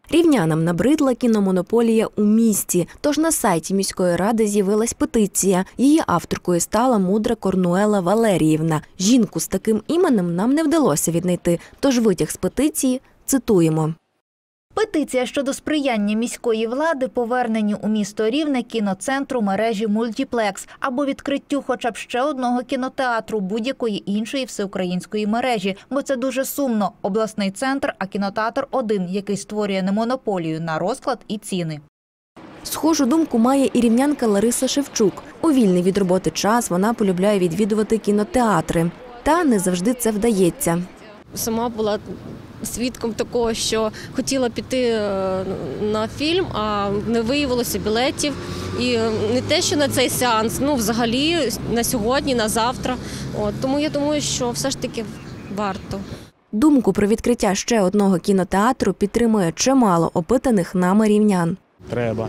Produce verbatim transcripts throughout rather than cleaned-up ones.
Рівнянам набридла кіномонополія у місті, тож на сайті міської ради з'явилась петиція. Її авторкою стала мудра Корнуела Валеріївна. Жінку з таким іменем нам не вдалося віднайти, тож витяг з петиції цитуємо. Петиція щодо сприяння міської влади поверненню у місто Рівне кіноцентру мережі «Мультіплекс» або відкриттю хоча б ще одного кінотеатру будь-якої іншої всеукраїнської мережі, бо це дуже сумно. Обласний центр, а кінотеатр один, який створює не монополію на розклад і ціни. Схожу думку має і рівнянка Лариса Шевчук. У вільний від роботи час вона полюбляє відвідувати кінотеатри. Та не завжди це вдається. Сама була свідком такого, що хотіла піти на фільм, а не виявилося білетів. І не те, що на цей сеанс, ну взагалі на сьогодні, на завтра. От, тому я думаю, що все ж таки варто. Думку про відкриття ще одного кінотеатру підтримує чимало опитаних нами рівнян. Треба.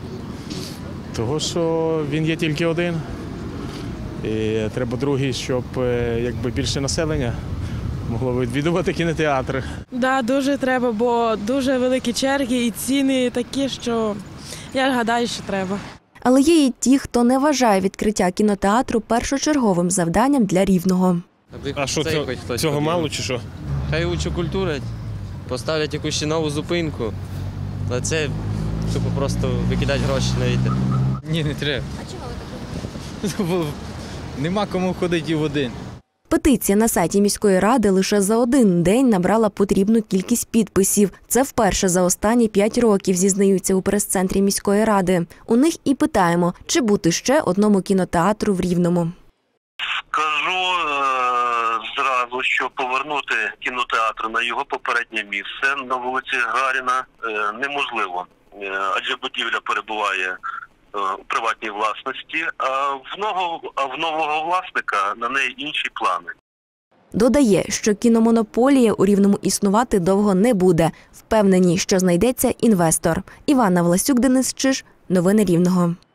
Того, що він є тільки один. І треба другий, щоб якби більше населення могло відвідувати кінотеатри. Так, да, дуже треба, бо дуже великі черги і ціни такі, що я гадаю, що треба. Але є і ті, хто не вважає відкриття кінотеатру першочерговим завданням для Рівного. А що, цього, цього мало чи що? Хай учокультурять, поставлять якусь ще нову зупинку. А це, щоб просто викидати гроші на вітер. Ні, не треба. А чого ви так робите? Нема кому ходити в один. Петиція на сайті міської ради лише за один день набрала потрібну кількість підписів. Це вперше за останні п'ять років, зізнаються у прес-центрі міської ради. У них і питаємо, чи бути ще одному кінотеатру в Рівному. Скажу е зразу, що повернути кінотеатр на його попереднє місце на вулиці Гаріна е неможливо, е адже будівля перебуває у приватній власності, а в нового, а в нового власника на неї інші плани. Додає, що кіномонополія у Рівному існувати довго не буде. Впевнені, що знайдеться інвестор. Іванна Власюк, Денис Чиж. Новини Рівного.